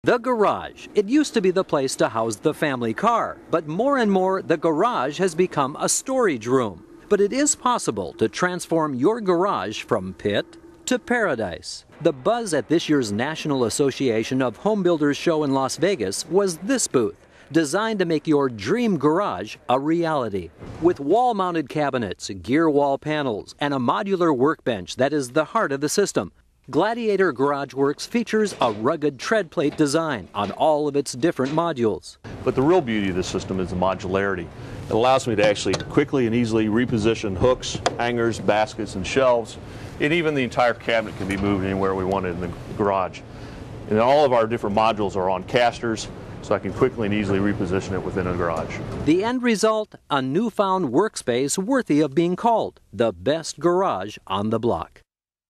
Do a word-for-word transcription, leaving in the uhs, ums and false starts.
The garage. It used to be the place to house the family car, but more and more the garage has become a storage room. But it is possible to transform your garage from pit to paradise. The buzz at this year's National Association of Home Builders show in Las Vegas was this booth, designed to make your dream garage a reality. With wall-mounted cabinets, gear wall panels, and a modular workbench that is the heart of the system, Gladiator Garage Works features a rugged tread plate design on all of its different modules. But the real beauty of this system is the modularity. It allows me to actually quickly and easily reposition hooks, hangers, baskets, and shelves, and even the entire cabinet can be moved anywhere we want it in the garage. And all of our different modules are on casters, so I can quickly and easily reposition it within a garage. The end result, a newfound workspace worthy of being called the best garage on the block.